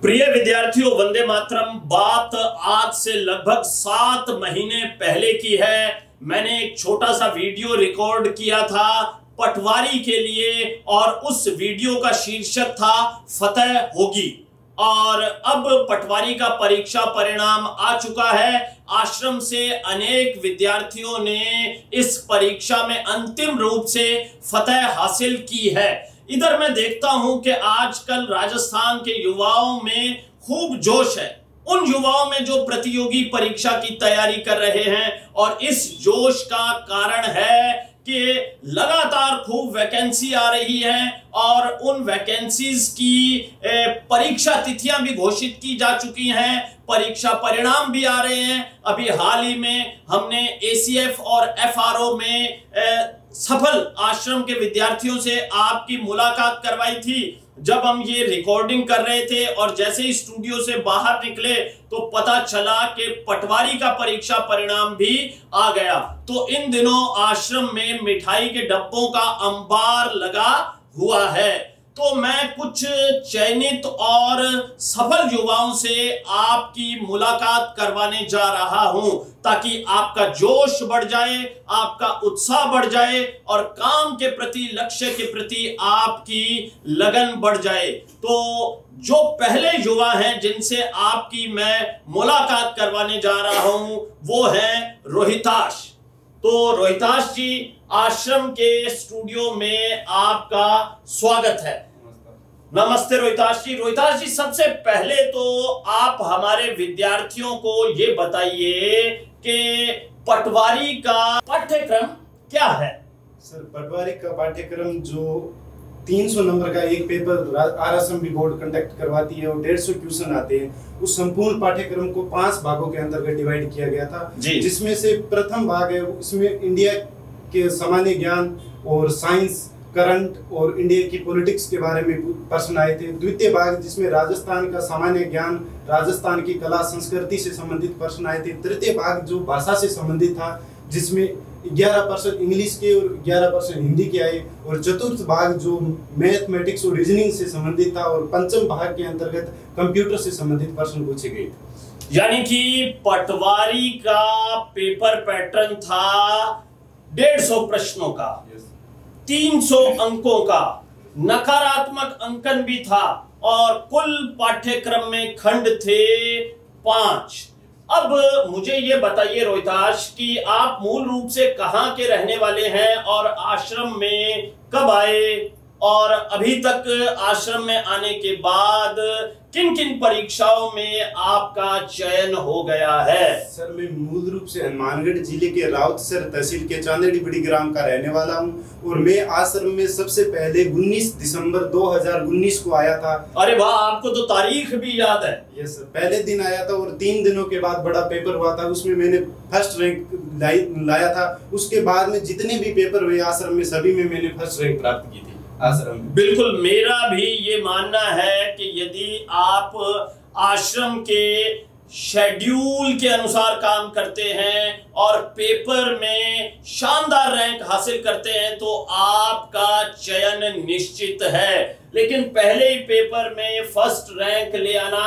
प्रिय विद्यार्थियों, वंदे मातरम। बात आज से लगभग 7 महीने पहले की है। मैंने एक छोटा सा वीडियो रिकॉर्ड किया था पटवारी के लिए और उस वीडियो का शीर्षक था फतह होगी। और अब पटवारी का परीक्षा परिणाम आ चुका है। आश्रम से अनेक विद्यार्थियों ने इस परीक्षा में अंतिम रूप से फतह हासिल की है। इधर मैं देखता हूं कि आजकल राजस्थान के युवाओं में खूब जोश है, उन युवाओं में जो प्रतियोगी परीक्षा की तैयारी कर रहे हैं। और इस जोश का कारण है कि लगातार खूब वैकेंसी आ रही है और उन वैकेंसीज की परीक्षा तिथियां भी घोषित की जा चुकी हैं, परीक्षा परिणाम भी आ रहे हैं। अभी हाल ही में हमने एसीएफ और एफआरओ में सफल आश्रम के विद्यार्थियों से आपकी मुलाकात करवाई थी। जब हम ये रिकॉर्डिंग कर रहे थे और जैसे ही स्टूडियो से बाहर निकले तो पता चला कि पटवारी का परीक्षा परिणाम भी आ गया। तो इन दिनों आश्रम में मिठाई के डब्बों का अंबार लगा हुआ है। तो मैं कुछ चयनित और सफल युवाओं से आपकी मुलाकात करवाने जा रहा हूं ताकि आपका जोश बढ़ जाए, आपका उत्साह बढ़ जाए और काम के प्रति, लक्ष्य के प्रति आपकी लगन बढ़ जाए। तो जो पहले युवा हैं जिनसे आपकी मैं मुलाकात करवाने जा रहा हूं वो है रोहिताश। तो रोहिताश जी, आश्रम के स्टूडियो में आपका स्वागत है। नमस्ते रोहिताश जी। रोहिताश जी, सबसे पहले तो आप हमारे विद्यार्थियों को ये बताइए कि पटवारी का पाठ्यक्रम क्या है? सर, पटवारी का पाठ्यक्रम जो 300 नंबर का एक पेपर आरएसएमबी बोर्ड कंडक्ट करवाती है और 150 क्वेश्चन आते हैं, उस संपूर्ण पाठ्यक्रम को 5 भागों के अंतर्गत डिवाइड किया गया था। जिसमें से प्रथम भाग है उसमें इंडिया के सामान्य ज्ञान और साइंस, करंट और इंडिया की पॉलिटिक्स के बारे में प्रश्न आए थे। द्वितीय भाग जिसमें राजस्थान का सामान्य ज्ञान, राजस्थान की कला संस्कृति से संबंधित प्रश्न आए थे। तृतीय भाग जो भाषा से संबंधित था जिसमें 11% इंग्लिश के और 11% हिंदी के आए। और चतुर्थ भाग जो मैथमेटिक्स और रीजनिंग से संबंधित था। और पंचम भाग के अंतर्गत कंप्यूटर से संबंधित प्रश्न पूछे गए थे। यानी कि पटवारी का पेपर पैटर्न था 150 प्रश्नों का, 300 अंकों का, नकारात्मक अंकन भी था और कुल पाठ्यक्रम में खंड थे 5। अब मुझे ये बताइए रोहिताश कि आप मूल रूप से कहां के रहने वाले हैं और आश्रम में कब आए और अभी तक आश्रम में आने के बाद किन किन परीक्षाओं में आपका चयन हो गया है? सर, मैं मूल रूप से हनुमानगढ़ जिले के राउतसर तहसील के चांदेड़ी बड़ी ग्राम का रहने वाला हूं और मैं आश्रम में सबसे पहले 19 दिसंबर 2019 को आया था। अरे वाह, आपको तो तारीख भी याद है। यस सर, पहले दिन आया था और 3 दिनों के बाद बड़ा पेपर हुआ था, उसमें मैंने फर्स्ट रैंक लाया था। उसके बाद में जितने भी पेपर हुए आश्रम में सभी में मैंने फर्स्ट रैंक प्राप्त की थी आश्रम में। बिल्कुल, मेरा भी ये मानना है कि यदि आप आश्रम के शेड्यूल के अनुसार काम करते हैं और पेपर में शानदार रैंक हासिल करते हैं तो आपका चयन निश्चित है। लेकिन पहले ही पेपर में फर्स्ट रैंक ले आना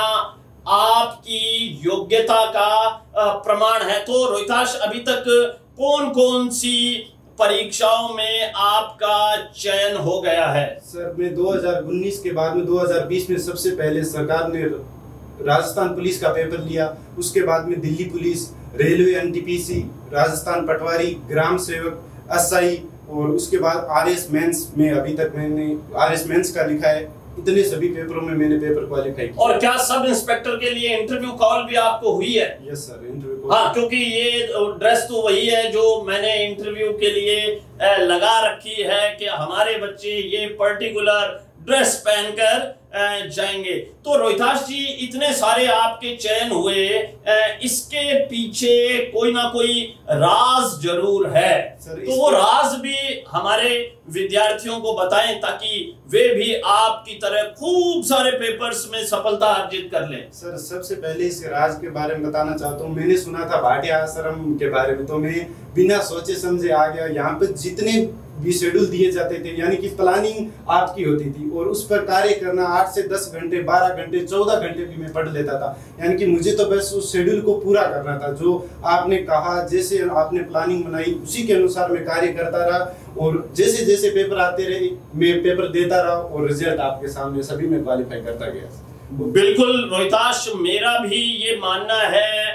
आपकी योग्यता का प्रमाण है। तो रोहिताश, अभी तक कौन कौन सी परीक्षाओं में आपका चयन हो गया है? सर, मैं 2019 के बाद में 2020 में सबसे पहले सरकार ने राजस्थान पुलिस का पेपर लिया। उसके बाद में Delhi police, railway NTPC, Rajasthan patwari, ग्राम सेवक, एसआई और उसके बाद आरएस मेंस में अभी तक मैंने आरएस मेंस का लिखा है। इतने सभी पेपरों में मैंने पेपर क्वालिफाई किया। और क्या सब इंस्पेक्टर के लिए इंटरव्यू कॉल भी आपको हुई है? Yes sir, interview call. हाँ, क्योंकि ये ड्रेस तो वही है जो मैंने इंटरव्यू के लिए लगा रखी है कि हमारे बच्चे ये पर्टिकुलर ड्रेस पहनकर जाएंगे। तो रोहिताश जी, इतने सारे आपके चयन हुए, इसके पीछे कोई ना कोई राज जरूर है। तो वो राज भी हमारे विद्यार्थियों को बताएं ताकि वे भी आपकी तरह खूब सारे पेपर्स में सफलता अर्जित कर लें। सर, सबसे पहले इस राज के बारे में बताना चाहता हूँ। मैंने सुना था भाटिया आश्रम के बारे में, तो मैं बिना सोचे समझे आ गया। यहाँ पे जितने भी शेड्यूल दिए जाते थे, यानी कि प्लानिंग आपकी होती थी और उस पर कार्य करना 8 से 10 घंटे, 12 घंटे, 14 घंटे भी मैं पढ़ लेता था। यानी कि मुझे तो बस उस शेड्यूल को पूरा करना था, जो आपने कहा, जैसे आपने प्लानिंग बनाई उसी के अनुसार मैं कार्य करता रहा और जैसे जैसे पेपर आते रहे मैं पेपर देता रहा और रिजल्ट आपके सामने सभी में क्वालिफाई करता गया। बिल्कुल रोहिताश, मेरा भी ये मानना है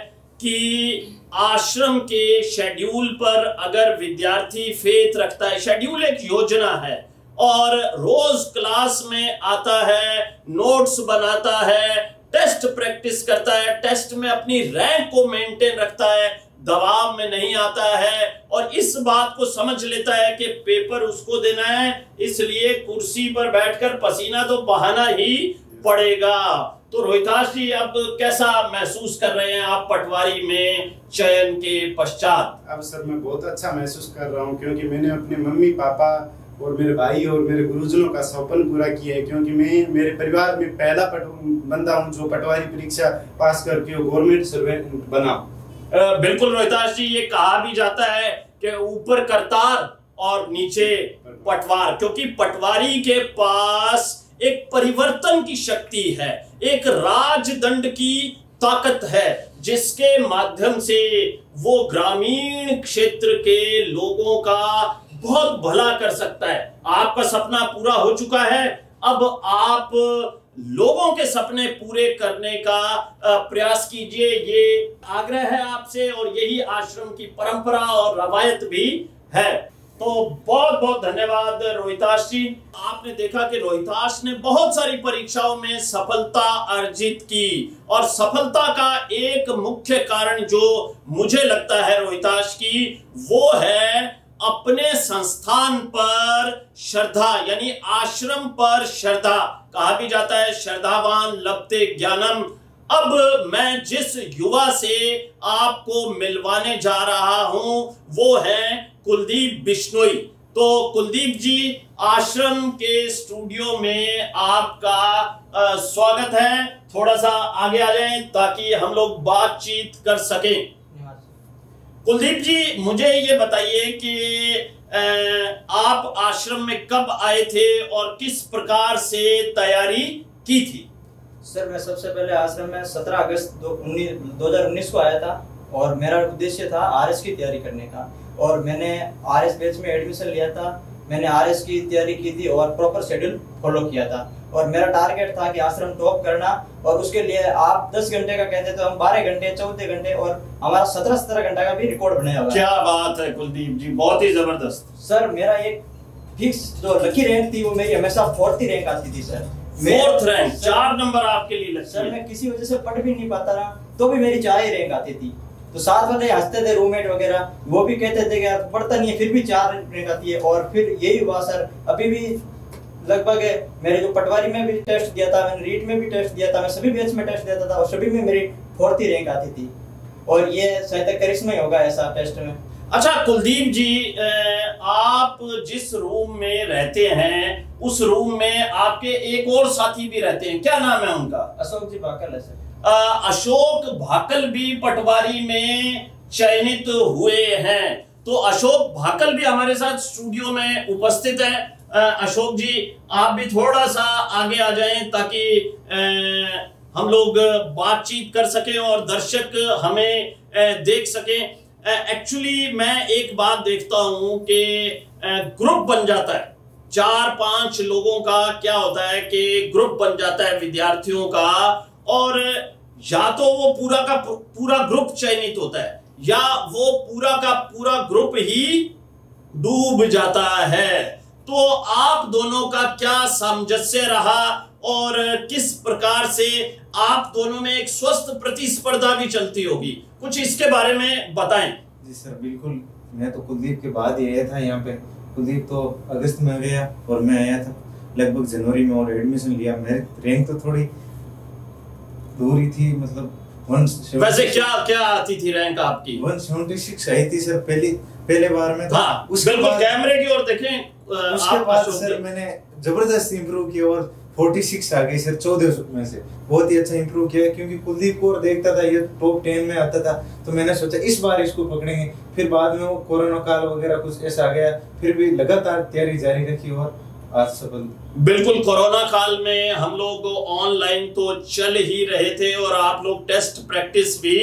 कि आश्रम के शेड्यूल पर अगर विद्यार्थी फेथ रखता है, शेड्यूल एक योजना है और रोज क्लास में आता है, नोट्स बनाता है, टेस्ट प्रैक्टिस करता है, टेस्ट में अपनी रैंक को मेंटेन रखता है, दबाव में नहीं आता है और इस बात को समझ लेता है कि पेपर उसको देना है, इसलिए कुर्सी पर बैठकर पसीना तो बहाना ही पड़ेगा। तो रोहिताश जी, अब कैसा महसूस कर रहे हैं आप पटवारी में चयन के पश्चात? अब सर मैं बहुत अच्छा महसूस कर रहा हूं, क्योंकि मैंने अपने मम्मी पापा और मेरे भाई और मेरे गुरुजनों का सपना पूरा किया है, क्योंकि मैं मेरे परिवार में पहला बंदा हूं जो पटवारी परीक्षा पास करके गवर्नमेंट सर्वेंट बना। बिल्कुल रोहिताश जी, ये कहा भी जाता है कि ऊपर करतार और नीचे पटवार, क्योंकि पटवारी के पास एक परिवर्तन की शक्ति है, एक राजदंड की ताकत है, जिसके माध्यम से वो ग्रामीण क्षेत्र के लोगों का बहुत भला कर सकता है। आपका सपना पूरा हो चुका है, अब आप लोगों के सपने पूरे करने का प्रयास कीजिए, ये आग्रह है आपसे और यही आश्रम की परंपरा और रवायत भी है। तो बहुत बहुत धन्यवाद रोहिताश जी। आपने देखा कि रोहिताश ने बहुत सारी परीक्षाओं में सफलता अर्जित की और सफलता का एक मुख्य कारण जो मुझे लगता है रोहिताश की, वो है अपने संस्थान पर श्रद्धा, यानी आश्रम पर श्रद्धा। कहा भी जाता है श्रद्धावान लभते ज्ञानम। अब मैं जिस युवा से आपको मिलवाने जा रहा हूं वो है कुलदीप बिश्नोई। तो कुलदीप जी, आश्रम के स्टूडियो में आपका स्वागत है। थोड़ा सा आगे आ जाएं ताकि हम लोग बातचीत कर सकें। कुलदीप जी, मुझे ये बताइए कि आप आश्रम में कब आए थे और किस प्रकार से तैयारी की थी? सर, मैं सबसे पहले आश्रम में 17 अगस्त 2019 को आया था और मेरा उद्देश्य था आरएस की तैयारी करने का और मैंने आरएस बैच में एडमिशन लिया था। मैंने आरएस की तैयारी की थी और प्रॉपर शेड्यूल फॉलो किया था और मेरा टारगेट था कि आश्रम टॉप करना और उसके लिए आप 10 घंटे का कहते तो हम 12 घंटे 14 घंटे और हमारा 17-17 घंटा का भी रिकॉर्ड बनाया हुआ है। क्या बात है कुलदीप जी, बहुत ही जबरदस्त। सर, मेरा एक फिक्स जो लकी रैंक थी वो मेरी हमेशा 4th रैंक आती थी सर। 4th रैंक, 4 नंबर आपके लिए लकी। सर, मैं किसी वजह से पढ़ भी नहीं पाता रहा तो भी मेरी 4 ही रैंक आती थी। तो साथ वाले हंसते थे, रूममेट वगैरह, वो भी कहते थे कि यार पढ़ता नहीं है फिर भी 4 रैंक आती है। और फिर यही हुआ सर, अभी भी लगभग मेरे जो पटवारी में भी टेस्ट दिया था, मैंने रीट में भी टेस्ट दिया था, मैं सभी बैच में टेस्ट देता था और सभी में मेरी 4th ही रैंक आती थी और ये शायद करिश्मा ही होगा ऐसा टेस्ट में। अच्छा कुलदीप जी, आप जिस रूम में रहते हैं उस रूम में आपके एक और साथी भी रहते हैं, क्या नाम है उनका? अशोक जी भाकल है सर। अशोक भाकल भी पटवारी में चयनित हुए हैं। तो अशोक भाकल भी हमारे साथ स्टूडियो में उपस्थित है। अशोक जी, आप भी थोड़ा सा आगे आ जाएं ताकि हम लोग बातचीत कर सकें और दर्शक हमें देख सकें। एक्चुअली मैं एक बात देखता हूं कि ग्रुप बन जाता है, 4-5 लोगों का क्या होता है कि ग्रुप बन जाता है विद्यार्थियों का और या तो वो पूरा का पूरा ग्रुप चयनित होता है या वो पूरा का पूरा ग्रुप ही डूब जाता है। तो आप दोनों का क्या सामंजस्य रहा और किस प्रकार से आप दोनों में एक स्वस्थ प्रतिस्पर्धा भी चलती होगी, कुछ इसके बारे में बताएं। जी सर, बिल्कुल। मैं तो कुलदीप के बाद ही आया था यहाँ पे। कुलदीप तो अगस्त में गया और मैं आया था लगभग जनवरी में और एडमिशन लिया। मेरी रैंक तो थोड़ी दूर ही थी, मतलब 176। वैसे क्या आती थी रैंक आपकी? 176 आई थी सर पहले बार में। हाँ, बिल्कुल कैमरे की ओर देखें। उसके बाद सर मैंने जबरदस्त इंप्रूव किया और 46 आ गई सर 14 में से। बहुत ही अच्छा इंप्रूव किया, क्योंकि कुलदीप को देखता था ये टॉप 10 में आता था, तो मैंने सोचा इस बार इसको पकड़ेंगे। फिर बाद में वो कोरोना काल वगैरह कुछ ऐसा आ गया, फिर भी लगातार तैयारी जारी रखी और आज सफल। बिल्कुल, कोरोना काल में हम लोग ऑनलाइन तो चल ही रहे थे और आप लोग टेस्ट प्रैक्टिस भी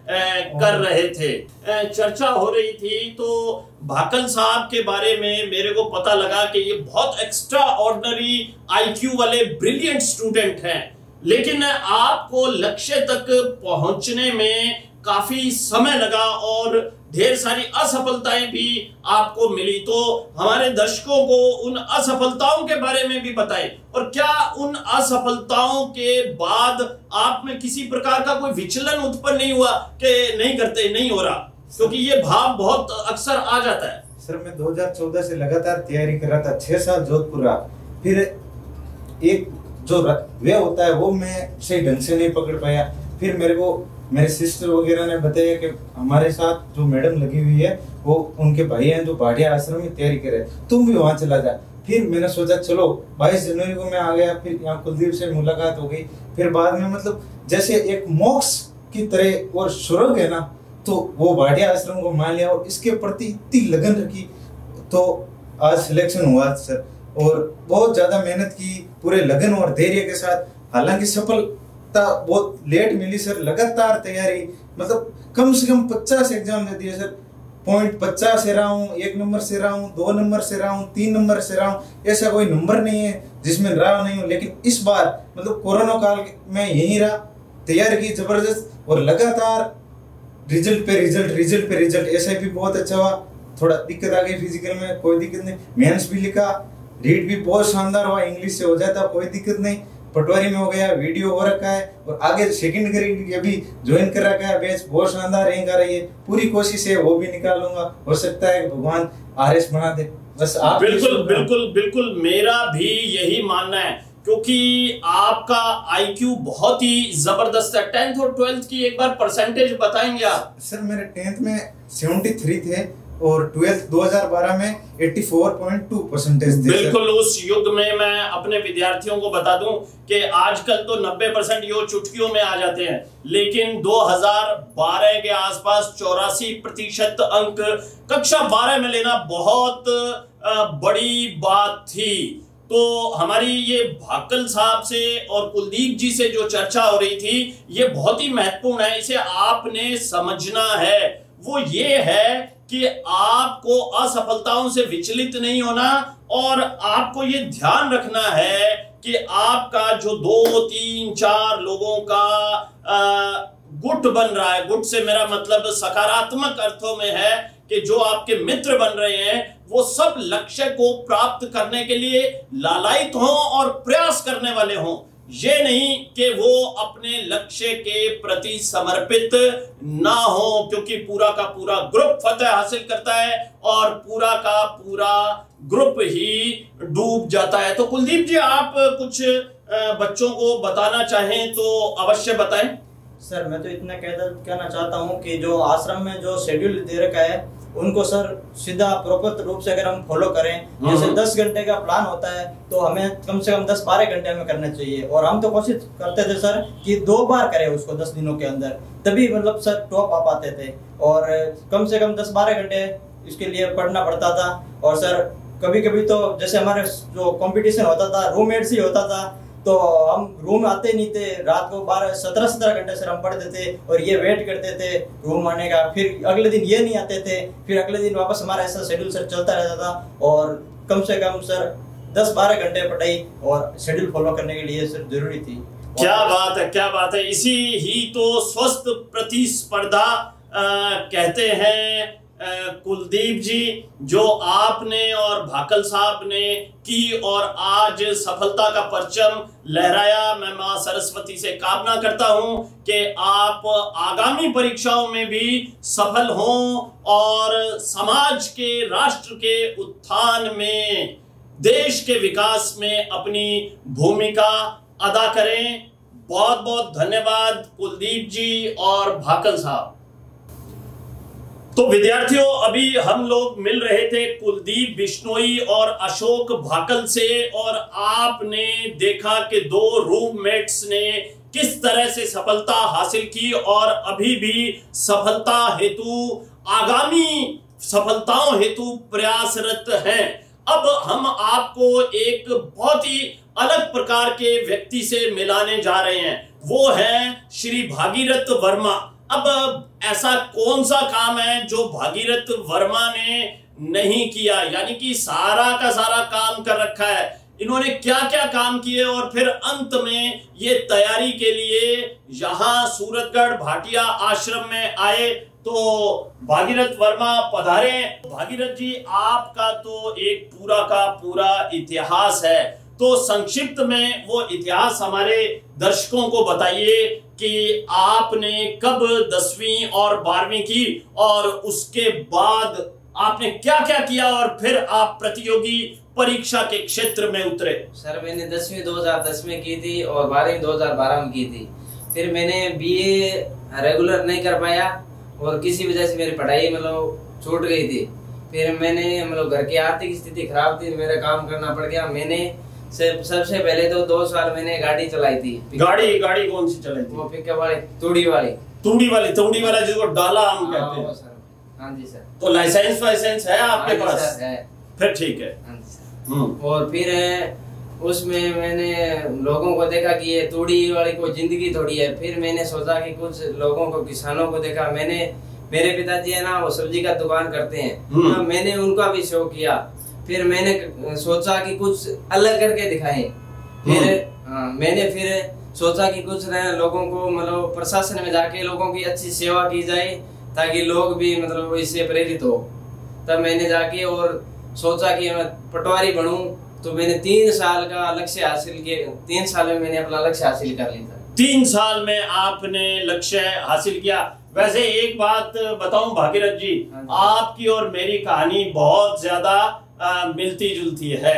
कर रहे थे। चर्चा हो रही थी तो भाकल साहब के बारे में मेरे को पता लगा कि ये बहुत एक्स्ट्रा ऑर्डिनरी IQ वाले ब्रिलियंट स्टूडेंट हैं, लेकिन आपको लक्ष्य तक पहुंचने में काफी समय लगा और ढेर सारी असफलताएं भी आपको मिली। तो हमारे दर्शकों को उन असफलताओं के बारे में भी बताएं, और क्या उन असफलताओं के बाद आप में किसी प्रकार का कोई विचलन उत्पन्न नहीं हुआ कि नहीं करते, नहीं हो रहा? क्योंकि ये भाव बहुत अक्सर आ जाता है। सर मैं 2014 से लगातार तैयारी कर रहा था, 6 साल जोधपुर रहा, फिर एक जो वे होता है वो मैं सही ढंग से नहीं पकड़ पाया। फिर मेरे को मेरे सिस्टर वगैरह ने बताया कि हमारे साथ जो मैडम लगी हुई है वो उनके भाई हैं जो भाटिया आश्रम में तैयारी कर रहे हैं, तुम भी वहां चला जा। फिर मैंने सोचा चलो 22 जनवरी को मैं आ गया, फिर यहाँ कुलदीप से मुलाकात हो गई। फिर बाद में मतलब जैसे एक मोक्ष की तरह और स्वर्ग है ना, तो वो भाटिया आश्रम को मान लिया और इसके प्रति इतनी लगन रखी, तो आज सिलेक्शन हुआ सर। और बहुत ज्यादा मेहनत की पूरे लगन और धैर्य के साथ, हालांकि सफलता बहुत लेट मिली सर। लगातार तैयारी, मतलब कम से कम 50 एग्जाम दे दिए सर। पॉइंट 50 से रहा हूँ, 1 नंबर से रहा हूँ, 2 नंबर से रहा हूँ, 3 नंबर से रहा हूँ, ऐसा कोई नंबर नहीं है जिसमें रहा नहीं हूँ। लेकिन इस बार मतलब कोरोना काल में यही रहा, तैयारी की जबरदस्त और लगातार रिजल्ट पे रिजल्ट। ऐसा भी बहुत अच्छा हुआ। थोड़ा दिक्कत आ गई फिजिकल में, कोई दिक्कत नहीं। मेंस भी लिखा, रीड भी बहुत शानदार हुआ, इंग्लिश से हो जाता कोई दिक्कत नहीं। पटवारी में हो गया, वीडियो हो रखा है और आगे सेकंड ग्रेड के भी ज्वाइन कर रखा है बैच, बहुत शानदार रैंक आ रही है। पूरी कोशिश है वो भी निकालूंगा, हो सकता है भगवान RS बना दे। बस आप बिल्कुल मेरा भी यही मानना है, क्योंकि आपका IQ बहुत ही जबरदस्त है। 10th और 12th की एक बार परसेंटेज बताएंगे आप? सर मेरे 10th में 73 थे और 12th 2012 में 84.2 परसेंटेज थे। बिल्कुल, उस युग में मैं अपने विद्यार्थियों को बता दूं कि आजकल तो 90% यो चुटकियों में आ जाते हैं, लेकिन 2012 के आसपास 84% अंक कक्षा 12 में लेना बहुत बड़ी बात थी। तो हमारी ये भाकल साहब से और कुलदीप जी से जो चर्चा हो रही थी ये बहुत ही महत्वपूर्ण है, इसे आपने समझना है। वो ये है कि आपको असफलताओं से विचलित नहीं होना और आपको ये ध्यान रखना है कि आपका जो 2, 3, 4 लोगों का गुट बन रहा है, गुट से मेरा मतलब सकारात्मक अर्थों में है कि जो आपके मित्र बन रहे हैं वो सब लक्ष्य को प्राप्त करने के लिए लालायित हों और प्रयास करने वाले हों। ये नहीं कि वो अपने लक्ष्य के प्रति समर्पित ना हो, क्योंकि पूरा का पूरा ग्रुप फतेह हासिल करता है और पूरा का पूरा ग्रुप ही डूब जाता है। तो कुलदीप जी, आप कुछ बच्चों को बताना चाहें तो अवश्य बताएं। सर मैं तो इतना कहना चाहता हूँ कि जो आश्रम में जो शेड्यूल दे रखा है उनको सर सीधा प्रॉपर रूप से अगर हम फॉलो करें, जैसे 10 घंटे का प्लान होता है तो हमें कम से कम 10-12 घंटे हमें करना चाहिए। और हम तो कोशिश करते थे सर कि 2 बार करें उसको 10 दिनों के अंदर, तभी मतलब सर टॉप आ पाते थे। और कम से कम 10-12 घंटे इसके लिए पढ़ना पड़ता था। और सर कभी कभी तो जैसे हमारे जो कंपटीशन होता था रूममेट से होता था, तो हम रूम आते नहीं थे, रात को 17 घंटे सर हम पढ़ते थे और ये वेट करते थे रूम आने का। फिर अगले दिन ये नहीं आते थे, फिर अगले दिन वापस हमारा ऐसा शेड्यूल सर चलता रहता था। और कम से कम सर 10-12 घंटे पढ़ाई और शेड्यूल फॉलो करने के लिए सर जरूरी थी। क्या बात है, क्या बात है। इसी ही तो स्वस्थ प्रतिस्पर्धा कहते हैं कुलदीप जी, जो आपने और भाकल साहब ने की और आज सफलता का परचम लहराया। मैं मां सरस्वती से कामना करता हूं कि आप आगामी परीक्षाओं में भी सफल हों और समाज के, राष्ट्र के उत्थान में, देश के विकास में अपनी भूमिका अदा करें। बहुत बहुत धन्यवाद कुलदीप जी और भाकल साहब। तो विद्यार्थियों, अभी हम लोग मिल रहे थे कुलदीप बिश्नोई और अशोक भाकल से, और आपने देखा कि दो रूममेट्स ने किस तरह से सफलता हासिल की और अभी भी सफलता हेतु, आगामी सफलताओं हेतु प्रयासरत हैं। अब हम आपको एक बहुत ही अलग प्रकार के व्यक्ति से मिलाने जा रहे हैं, वो है श्री भागीरथ वर्मा। अब ऐसा कौन सा काम है जो भागीरथ वर्मा ने नहीं किया, यानी कि सारा का सारा काम कर रखा है। इन्होंने क्या क्या काम किए और फिर अंत में ये तैयारी के लिए यहां सूरतगढ़ भाटिया आश्रम में आए। तो भागीरथ वर्मा पधारे। भागीरथ जी, आपका तो एक पूरा का पूरा इतिहास है, तो संक्षिप्त में वो इतिहास हमारे दर्शकों को बताइए कि आपने कब 10वीं और 12वीं की और उसके बाद आपने क्या क्या किया और फिर आप प्रतियोगी परीक्षा के क्षेत्र में उतरे। सर, मैंने 10वीं 2010 में की थी और 12वीं 2012 में की थी। फिर मैंने बीए रेगुलर नहीं कर पाया और किसी वजह से मेरी पढ़ाई मतलब छूट गई थी। फिर मैंने मतलब घर की आर्थिक स्थिति खराब थी, मेरा काम करना पड़ गया। मैंने सबसे पहले तो 2 साल मैंने गाड़ी चलाई थी। गाड़ी कौन सी चलाई थी? वो पिकअप वाली, तूड़ी वाला जिसको डाला हम कहते हैं। सर, हाँ जी सर। तो लाइसेंस है आपके पास? है। फिर ठीक है। हाँ जी सर। और फिर उसमें मैंने लोगों को देखा कि ये तूड़ी वाली कोई जिंदगी थोड़ी है। फिर मैंने सोचा कि कुछ लोगों को, किसानों को देखा। मेरे पिताजी है ना, वो सब्जी का दुकान करते हैं, तो मैंने उनका भी शो किया। फिर मैंने सोचा कि कुछ अलग करके दिखाएं। फिर मैंने सोचा कि कुछ लोगों को मतलब प्रशासन में जाके लोगों की अच्छी सेवा की जाए ताकि लोग भी मतलब इससे प्रेरित हो। तब मैंने जाके और सोचा कि मैं पटवारी बनूं। तो मैंने 3 साल का लक्ष्य हासिल किया। 3 साल में मैंने अपना लक्ष्य हासिल कर लिया था। 3 साल में आपने लक्ष्य हासिल किया। वैसे एक बात बताऊं भागीरथ जी, आपकी और मेरी कहानी बहुत ज्यादा मिलती जुलती है।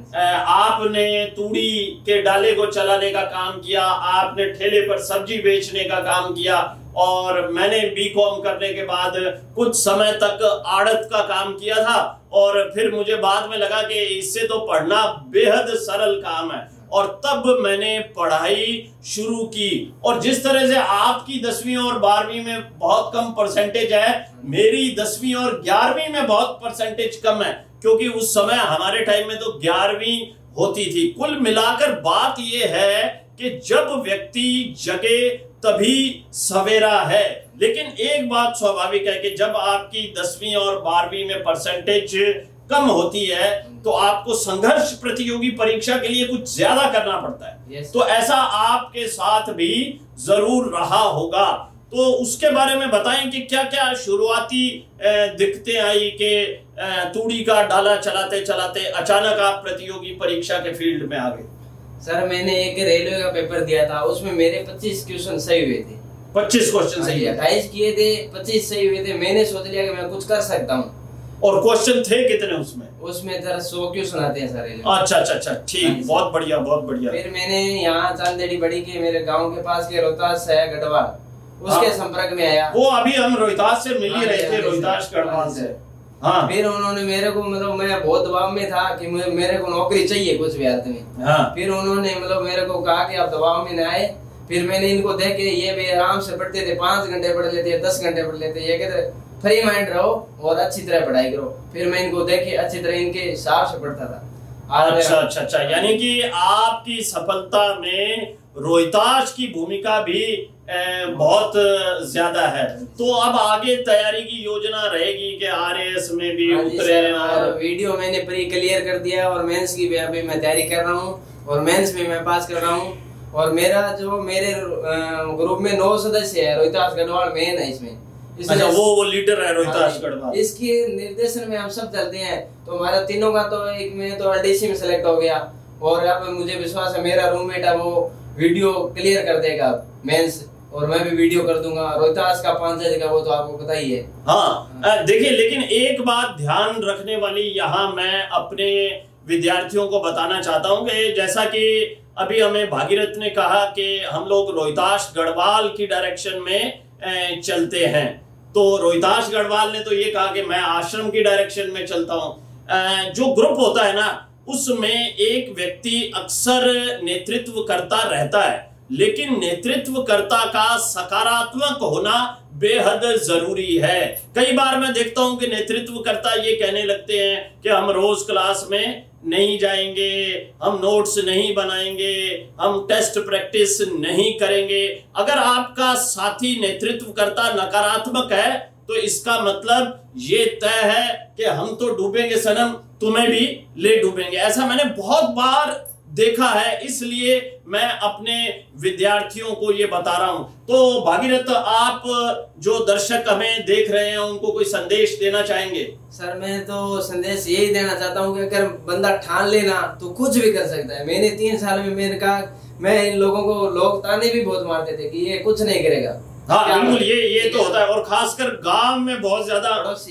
आपने तूड़ी के डाले को चलाने का काम किया, आपने ठेले पर सब्जी बेचने का काम किया, और मैंने बीकॉम करने के बाद कुछ समय तक आड़त का काम किया था। और फिर मुझे बाद में लगा कि इससे तो पढ़ना बेहद सरल काम है, और तब मैंने पढ़ाई शुरू की। और जिस तरह से आपकी 10वीं और 12वीं में बहुत कम परसेंटेज है, मेरी 10वीं और 11वीं में बहुत परसेंटेज कम है, क्योंकि उस समय हमारे टाइम में तो 11वीं होती थी। कुल मिलाकर बात यह है कि जब व्यक्ति जगे तभी सवेरा है। लेकिन एक बात स्वाभाविक है कि जब आपकी 10वीं और 12वीं में परसेंटेज कम होती है तो आपको संघर्ष प्रतियोगी परीक्षा के लिए कुछ ज्यादा करना पड़ता है। तो ऐसा आपके साथ भी जरूर रहा होगा। तो उसके बारे में बताएं कि क्या क्या शुरुआती दिक्कतें आई कि तूड़ी का डाला चलाते चलाते अचानक आप प्रतियोगी परीक्षा के फील्ड में आ गए। सर, मैंने एक रेलवे का पेपर दिया था, उसमें मेरे 25 क्वेश्चन सही हुए थे। 25 क्वेश्चन सही? 28 किए थे, 25 सही हुए थे। मैंने सोच लिया कि मैं कुछ कर सकता हूँ। और क्वेश्चन थे कितने उसमें? उसमें सर 100 क्वेश्चन आते हैं सर। अच्छा, ठीक, बहुत बढ़िया, बहुत बढ़िया। फिर मैंने यहाँ चांदेड़ी बड़ी के मेरे गाँव के पास के रोहतास है गढ़वाल, उसके संपर्क में आया। वो अभी हम रोहतास से मिल ही रहे थे, रोहतास गढ़वाल से। हाँ। फिर उन्होंने मेरे को मतलब मैं बहुत दबाव में था कि मेरे को नौकरी चाहिए कुछ भी हालत में। हाँ। फिर उन्होंने मतलब मेरे को कहा कि आप दबाव में न आए। फिर मैंने इनको देखे, ये भी आराम से पढ़ते थे, 5 घंटे पढ़ लेते, 10 घंटे पढ़ लेते। ये कहते फ्री माइंड रहो और अच्छी तरह पढ़ाई करो। फिर मैं इनको देखे अच्छी तरह इनके हिसाब से पढ़ता था। अच्छा, यानी कि आपकी सफलता में रोहतास की भूमिका भी बहुत ज्यादा है। तो अब आगे तैयारी की योजना रहेगी कि आरएएस में भी उतरे? और वीडियो मैंने प्री क्लियर कर दिया और मेंस की भी अभी मैं तैयारी कर रहा हूँ और मेंस में मैं पास कर रहा हूँ। और मेरे ग्रुप में 9 सदस्य है। रोहतास गढ़वाल मेन है इसमें। अच्छा, वो लीडर है रोहतास गढ़वाल। इसके निर्देशन में हम सब चलते हैं। तो हमारा तीनों का तो एक में तो एलडीसी में सेलेक्ट हो गया और अब मुझे विश्वास है मेरा रूममेट है वो वीडियो क्लियर कर देगा मेंस, और मैं भी वीडियो कर दूंगा। रोहतास का 5 का वो तो आपको पता ही है। हाँ, देखिए, लेकिन एक बात ध्यान रखने वाली यहाँ मैं अपने विद्यार्थियों को बताना चाहता हूँ कि जैसा कि अभी हमें भागीरथ ने कहा कि हम लोग रोहतास गढ़वाल की डायरेक्शन में चलते हैं, तो रोहिताश गढ़वाल ने तो ये कहा कि मैं आश्रम की डायरेक्शन में चलता हूं। जो ग्रुप होता है ना, उसमें एक व्यक्ति अक्सर नेतृत्व करता रहता है, लेकिन नेतृत्वकर्ता का सकारात्मक होना बेहद जरूरी है। कई बार मैं देखता हूं कि नेतृत्वकर्ता ये कहने लगते हैं कि हम रोज क्लास में नहीं जाएंगे, हम नोट्स नहीं बनाएंगे, हम टेस्ट प्रैक्टिस नहीं करेंगे। अगर आपका साथी नेतृत्वकर्ता नकारात्मक है तो इसका मतलब ये तय है कि हम तो डूबेंगे सनम, तुम्हें भी ले डूबेंगे। ऐसा मैंने बहुत बार देखा है, इसलिए मैं अपने विद्यार्थियों को ये बता रहा हूं। तो भागीरथ, आप जो दर्शक हमें देख रहे हैं उनको कोई संदेश देना चाहेंगे? सर मैं तो संदेश यही देना चाहता हूँ कि अगर बंदा ठान लेना तो कुछ भी कर सकता है। मैंने 3 साल में मैंने कहा, मैं इन लोगों को, लोग ताने भी बहुत मारते थे कि ये कुछ नहीं करेगा। हाँ बिल्कुल, ये तो होता है, और खासकर गांव में बहुत ज्यादा,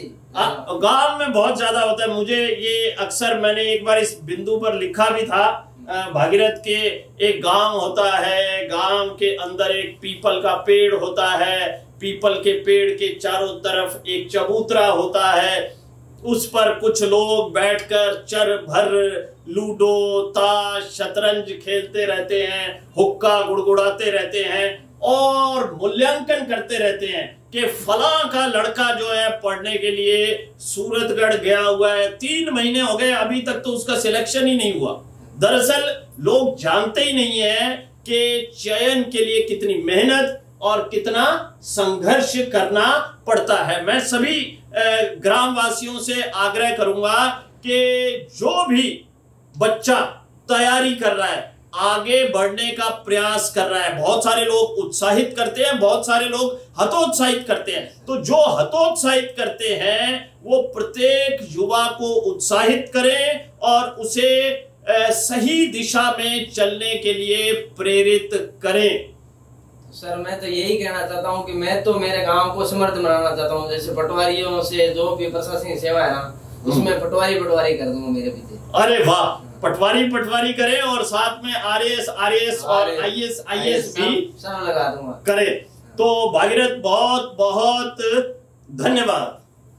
गांव में बहुत ज्यादा होता है। मुझे ये अक्सर, मैंने एक बार इस बिंदु पर लिखा भी था, भागीरथ के एक गांव होता है, गांव के अंदर एक पीपल का पेड़ होता है, पीपल के पेड़ के चारों तरफ एक चबूतरा होता है, उस पर कुछ लोग बैठकर चर भर लूडो, ताश, शतरंज खेलते रहते हैं, हुक्का गुड़गुड़ाते रहते हैं और मूल्यांकन करते रहते हैं कि फला का लड़का जो है पढ़ने के लिए सूरतगढ़ गया हुआ है, 3 महीने हो गए, अभी तक तो उसका सिलेक्शन ही नहीं हुआ। दरअसल लोग जानते ही नहीं है कि चयन के लिए कितनी मेहनत और कितना संघर्ष करना पड़ता है। मैं सभी ग्रामवासियों से आग्रह करूंगा कि जो भी बच्चा तैयारी कर रहा है, आगे बढ़ने का प्रयास कर रहा है, बहुत सारे लोग उत्साहित करते हैं, बहुत सारे लोग हतोत्साहित करते हैं, तो जो हतोत्साहित करते हैं वो प्रत्येक युवा को उत्साहित करें और उसे सही दिशा में चलने के लिए प्रेरित करें। सर मैं तो यही कहना चाहता हूँ कि मैं तो मेरे गांव को समृद्ध बनाना चाहता हूँ। जैसे पटवारियों से जो भी प्रशासनिक सेवा है ना, उसमें पटवारी कर दूंगा मेरे पीछे। अरे वाह, पटवारी करें और साथ में आरएएस और आईएएस भी सब लगा दूंगा करें। तो भागीरथ बहुत बहुत धन्यवाद।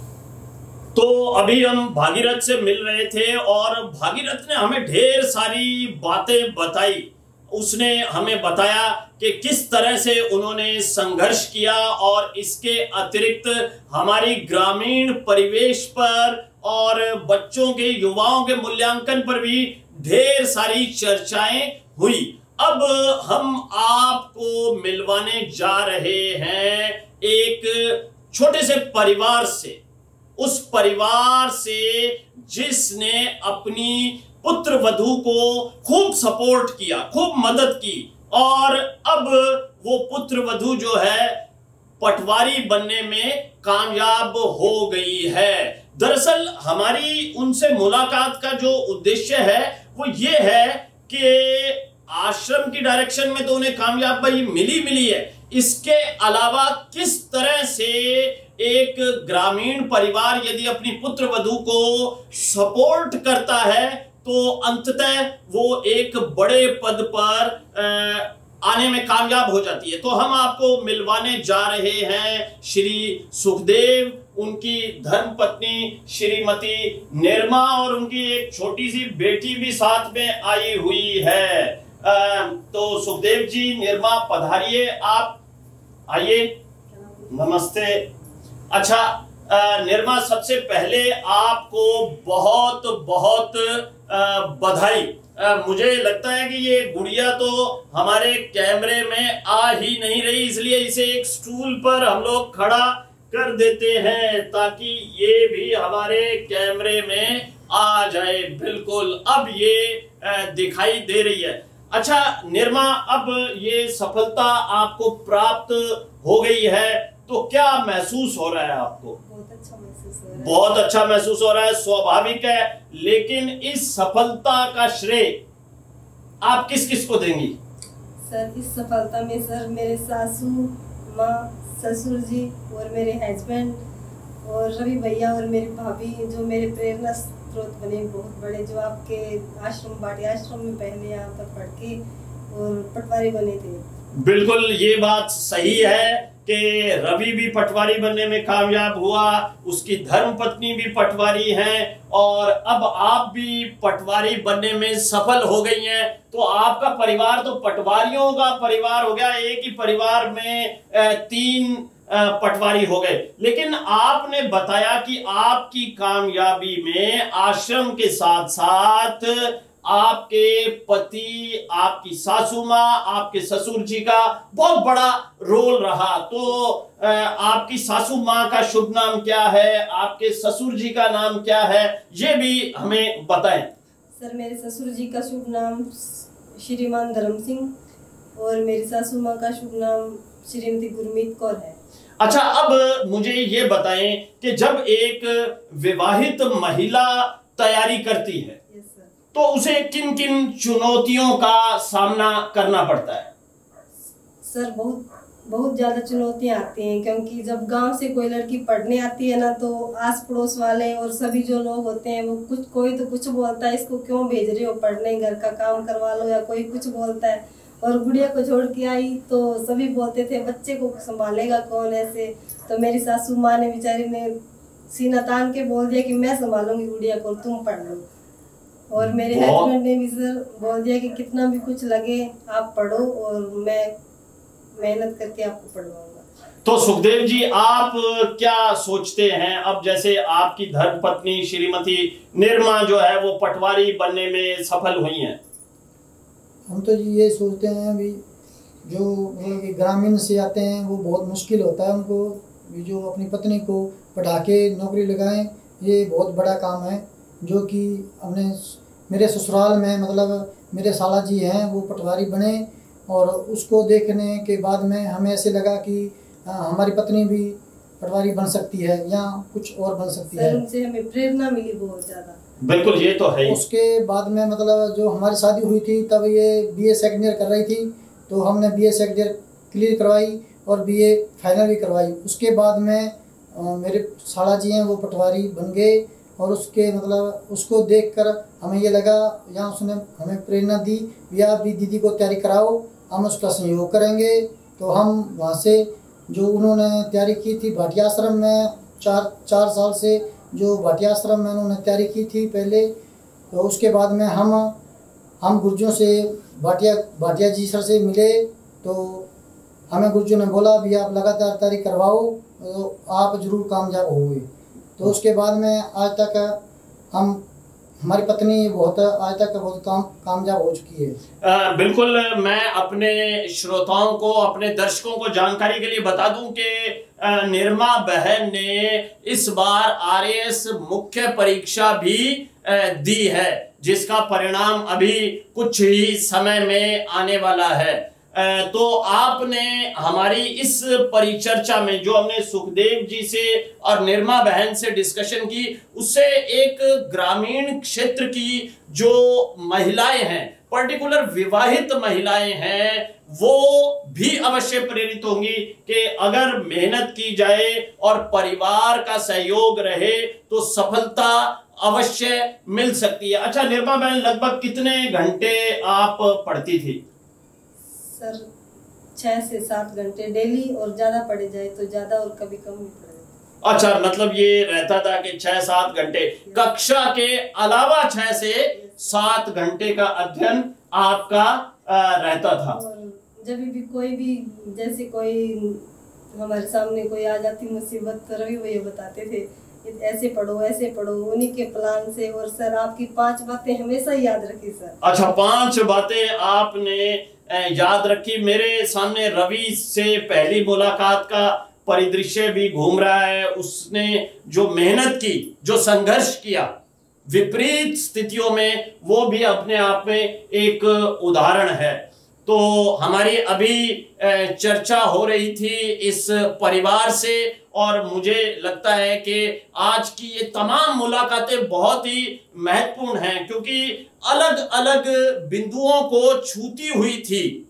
तो अभी हम भागीरथ से मिल रहे थे और भागीरथ ने हमें ढेर सारी बातें बताई। उसने हमें बताया कि किस तरह से उन्होंने संघर्ष किया और इसके अतिरिक्त हमारी ग्रामीण परिवेश पर और बच्चों के, युवाओं के मूल्यांकन पर भी ढेर सारी चर्चाएं हुई। अब हम आपको मिलवाने जा रहे हैं एक छोटे से परिवार से, उस परिवार से जिसने अपनी पुत्र वधू को खूब सपोर्ट किया, खूब मदद की, और अब वो पुत्र वधू जो है पटवारी बनने में कामयाब हो गई है। दरअसल हमारी उनसे मुलाकात का जो उद्देश्य है वो ये है कि आश्रम की डायरेक्शन में तो उन्हें कामयाबी मिली है, इसके अलावा किस तरह से एक ग्रामीण परिवार यदि अपनी पुत्र वधू को सपोर्ट करता है तो अंततः वो एक बड़े पद पर आने में कामयाब हो जाती है। तो हम आपको मिलवाने जा रहे हैं श्री सुखदेव, उनकी धर्मपत्नी श्रीमती निर्मा और उनकी एक छोटी सी बेटी भी साथ में आई हुई है। तो सुखदेव जी, निर्मा पधारिए, आप आइए। नमस्ते। अच्छा निर्मा, सबसे पहले आपको बहुत बहुत बधाई। मुझे लगता है कि ये गुड़िया तो हमारे कैमरे में आ ही नहीं रही, इसलिए इसे एक स्टूल पर हम लोग खड़ा कर देते हैं ताकि ये भी हमारे कैमरे में आ जाए। बिल्कुल, अब ये दिखाई दे रही है। अच्छा निर्मा, अब ये सफलता आपको प्राप्त हो गई है तो क्या महसूस हो रहा है आपको? बहुत अच्छा महसूस हो रहा है। बहुत अच्छा महसूस हो रहा है, स्वाभाविक है, लेकिन इस सफलता का श्रेय आप किस किस को देंगी? सर इस सफलता में सर मेरे सासू माँ, ससुर जी और मेरे हस्बैंड और रवि भैया और मेरी भाभी जो मेरे प्रेरणा स्रोत बने बहुत बड़े, जो आपके आश्रम, बाटी आश्रम में पहले यहाँ पर पढ़ के और पटवारी बने थे। बिल्कुल, ये बात सही है कि रवि भी पटवारी बनने में कामयाब हुआ, उसकी धर्मपत्नी भी पटवारी हैं और अब आप भी पटवारी बनने में सफल हो गई हैं। तो आपका परिवार तो पटवारियों का परिवार हो गया, एक ही परिवार में 3 पटवारी हो गए। लेकिन आपने बताया कि आपकी कामयाबी में आश्रम के साथ साथ आपके पति, आपकी सासू माँ, आपके ससुर जी का बहुत बड़ा रोल रहा। तो आपकी सासू माँ का शुभ नाम क्या है, आपके ससुर जी का नाम क्या है, ये भी हमें बताएं। सर, मेरे ससुर जी का शुभ नाम श्रीमान धर्म सिंह और मेरी सासू माँ का शुभ नाम श्रीमती गुरमीत कौर है। अच्छा, अब मुझे ये बताएं कि जब एक विवाहित महिला तैयारी करती है तो उसे किन किन चुनौतियों का सामना करना पड़ता है? सर, बहुत ज्यादा चुनौतियां आती हैं, क्योंकि जब गांव से कोई लड़की पढ़ने आती है ना, तो आस पड़ोस वाले और सभी जो लोग होते हैं वो कोई तो कुछ बोलता है, इसको क्यों भेज रहे हो पढ़ने, घर का काम करवा लो, या कोई कुछ बोलता है। और गुड़िया को छोड़ के आई तो सभी बोलते थे बच्चे को संभालेगा कौन ऐसे। तो मेरी सासू माँ ने बेचारी ने सीना तान के बोल दिया कि मैं संभालूंगी गुड़िया को, तुम पढ़ लो। और मेरे हस्बैंड ने भी सर बोल दिया कि कितना भी कुछ लगे आप पढ़ो और मैं मेहनत करके आपको पढ़वाऊंगा। तो सुखदेव जी, आप क्या सोचते हैं अब जैसे आपकी धर्मपत्नी श्रीमती निर्मा जो है वो पटवारी बनने में सफल हुई हैं? हम तो जी ये सोचते हैं भी जो मतलब कि ग्रामीण से आते हैं वो बहुत मुश्किल होता है उनको, जो अपनी पत्नी को पढ़ा के नौकरी लगाएं, ये बहुत बड़ा काम है। जो कि हमने मेरे ससुराल में मतलब मेरे साला जी हैं वो पटवारी बने और उसको देखने के बाद में हमें ऐसे लगा कि हमारी पत्नी भी पटवारी बन सकती है या कुछ और बन सकती है। उनसे हमें प्रेरणा मिली बहुत ज़्यादा। बिल्कुल, ये तो है। उसके बाद में मतलब जो हमारी शादी हुई थी तब ये BA सेकंड ईयर कर रही थी, तो हमने BA सेकंड ईयर क्लियर करवाई और BA फाइनल भी करवाई। उसके बाद में मेरे साला जी हैं वो पटवारी बन गए और उसके मतलब उसको देखकर हमें ये लगा, या उसने हमें प्रेरणा दी या भी दीदी को तैयारी कराओ, हम उसका सहयोग करेंगे। तो हम वहाँ से जो उन्होंने तैयारी की थी भाटिया आश्रम में 4 साल से जो भाटिया आश्रम में उन्होंने तैयारी की थी पहले, तो उसके बाद में हम गुरुजियों से भाटिया जी सर से मिले। तो हमें गुरुजियों ने बोला भी आप लगातार तैयारी करवाओ तो आप जरूर कामयाब होंगे। तो उसके बाद में आज तक हमारी पत्नी आज तक बहुत कामयाब हो चुकी है। बिल्कुल, मैं अपने श्रोताओं को, अपने दर्शकों को जानकारी के लिए बता दूं कि निर्मा बहन ने इस बार RAS मुख्य परीक्षा भी दी है, जिसका परिणाम अभी कुछ ही समय में आने वाला है। तो आपने हमारी इस परिचर्चा में जो हमने सुखदेव जी से और निर्मा बहन से डिस्कशन की, उससे एक ग्रामीण क्षेत्र की जो महिलाएं हैं, पर्टिकुलर विवाहित महिलाएं हैं, वो भी अवश्य प्रेरित होंगी कि अगर मेहनत की जाए और परिवार का सहयोग रहे तो सफलता अवश्य मिल सकती है। अच्छा निर्मा बहन, लगभग कितने घंटे आप पढ़ती थी? सर 6 से 7 घंटे डेली, और ज्यादा पढ़े जाए तो ज्यादा और कभी कम भी पढ़े। अच्छा, मतलब ये रहता था कि 6-7 घंटे कक्षा के अलावा 6 से 7 घंटे का अध्ययन आपका रहता था। और जब भी कोई भी जैसे कोई हमारे सामने कोई आ जाती मुसीबत तो रवि भैया बताते थे ऐसे पढ़ो ऐसे पढ़ो, उन्हीं के प्लान से। और सर आपकी 5 बातें हमेशा याद रखी सर। अच्छा, 5 बातें आपने याद रखी। मेरे सामने रवि से पहली मुलाकात का परिदृश्य भी घूम रहा है। उसने जो मेहनत की, जो संघर्ष किया विपरीत स्थितियों में, वो भी अपने आप में एक उदाहरण है। तो हमारी अभी चर्चा हो रही थी इस परिवार से, और मुझे लगता है कि आज की ये तमाम मुलाकातें बहुत ही महत्वपूर्ण हैं, क्योंकि अलग अलग बिंदुओं को छूती हुई थी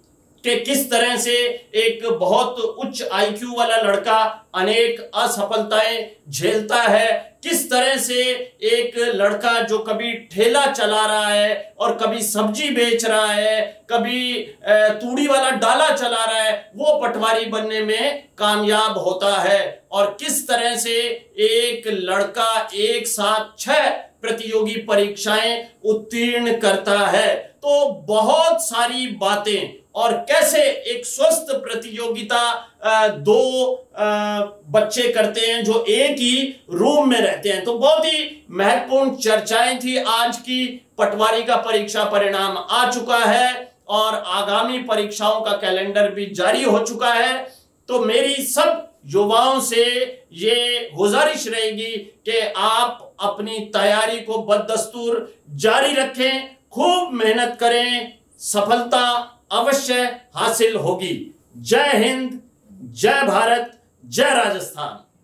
कि किस तरह से एक बहुत उच्च आईक्यू वाला लड़का अनेक असफलताएं झेलता है, किस तरह से एक लड़का जो कभी ठेला चला रहा है और कभी सब्जी बेच रहा है, कभी तूड़ी वाला डाला चला रहा है, वो पटवारी बनने में कामयाब होता है, और किस तरह से एक लड़का एक साथ 6 प्रतियोगी परीक्षाएं उत्तीर्ण करता है। तो बहुत सारी बातें, और कैसे एक स्वस्थ प्रतियोगिता 2 बच्चे करते हैं जो एक ही रूम में रहते हैं। तो बहुत ही महत्वपूर्ण चर्चाएं थी आज की। पटवारी का परीक्षा परिणाम आ चुका है और आगामी परीक्षाओं का कैलेंडर भी जारी हो चुका है। तो मेरी सब युवाओं से ये गुजारिश रहेगी कि आप अपनी तैयारी को बदस्तूर जारी रखें, खूब मेहनत करें, सफलता अवश्य हासिल होगी। जय हिंद, जय भारत, जय राजस्थान।